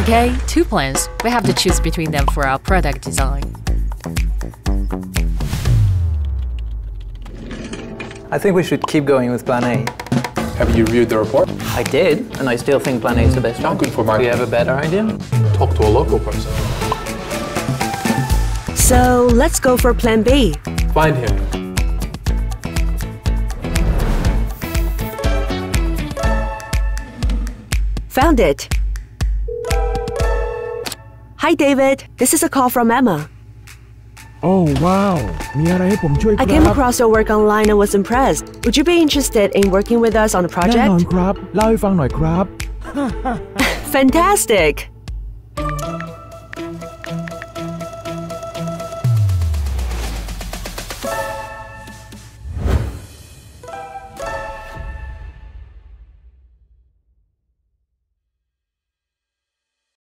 Okay, 2 plans. We have to choose between them for our product design. I think we should keep going with plan A. Have you reviewed the report? I did, and I still think plan A is the best one. Good for Do marketing. you have a better idea? Talk to a local person. So let's go for plan B. Find him. Found it. Hi, David. This is a call from Emma. Oh wow มีอะไรให้ผมช่วยค I รับ came across your work online and was impressed. Would you be interested in working with us on a แน่นอน project? ครับเล่าให้ฟังหน่อยครับ Fantastic!